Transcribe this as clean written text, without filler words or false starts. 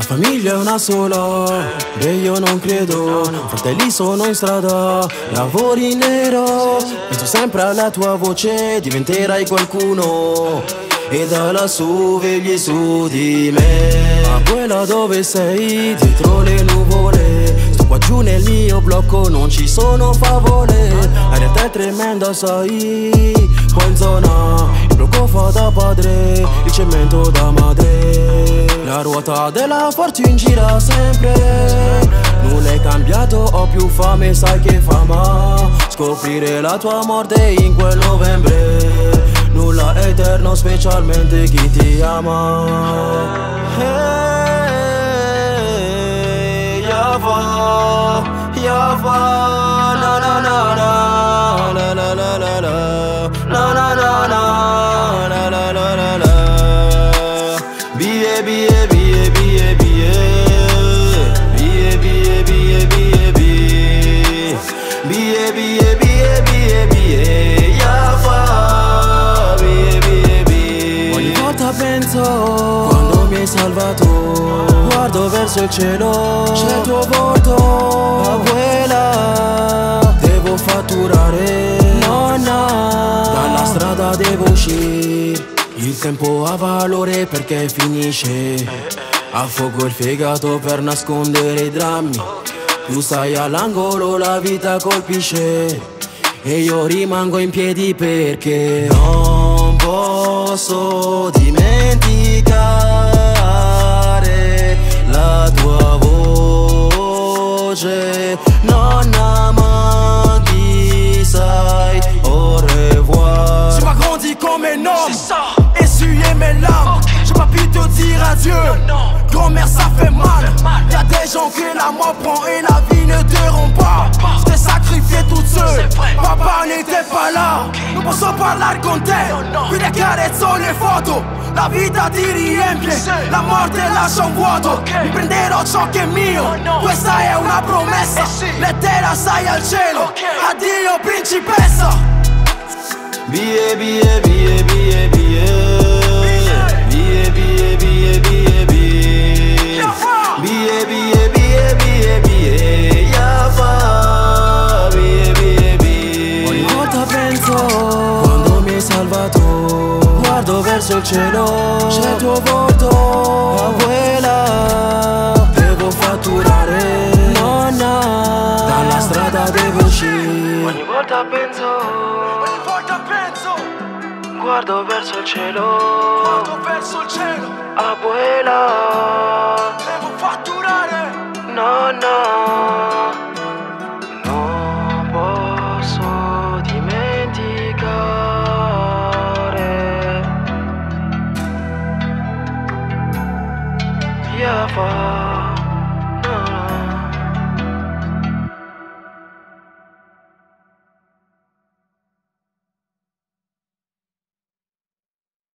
famiglia è una sola, e io non credo. Fratelli sono in strada, lavori in nero. Penso sempre alla tua voce, diventerai qualcuno. E da lassù vegli su di me. Abuela, dove sei? Dietro le nuvole. Sto qua giù nel mio blocco, non ci sono favole. La realtà è tremenda, sai. Qua in zona il blocco fa da padre, il cemento da madre. La ruota della fortuna gira sempre. Nulla è cambiato, ho più fame, sai che fama. Scoprire la tua morte in quel novembre. Nulla è eterno, specialmente chi ti ama. Hey, Yava, Yava, na na na na, la la la la la, na na na na, la la la la la. Bie, bie, bie, bie, bie, bie, bie, bie, bie, bie, bie, bie, bie, bie, bie, Yava. Penso, quando mi hai salvato, guardo verso il cielo, c'è il tuo volto. Abuela, devo fatturare, nonna, dalla strada devo uscire. Il tempo ha valore perché finisce. Affogo il fegato per nascondere i drammi. Tu stai all'angolo, la vita colpisce. E io rimango in piedi perché non posso dimenticare la tua voce. Nonna, ma chi sai? Au revoir. Tu m'as grandi comme un homme, essuyé mes larmes. J'ai pas pu te dire adieu, grand-mère ça fait mal. Y'a des gens que la mort prend et la vie ne te rend pas. Je t'ai sacrifié toute seule, papa n'était pas là. Non posso parlare con te, qui le carezzo le foto. La vita ti riempie, la morte lascia un vuoto. Mi prenderò ciò che è mio, questa è una promessa. Lettera sai al cielo, addio principessa. Bie, bie, bie, bie, bie, bie, bie, bie, bie, bie, bie, bie, bie, bie, bie, Yava, bie, bie, bie. Ogni volta penso, quando mi hai salvato, guardo verso il cielo, c'è il tuo volto. Abuela, devo fatturare, nonna, dalla strada devo uscire. Ogni volta penso, guardo verso il cielo, abuela, devo fatturare, nonna, non posso dimenticare. Yava.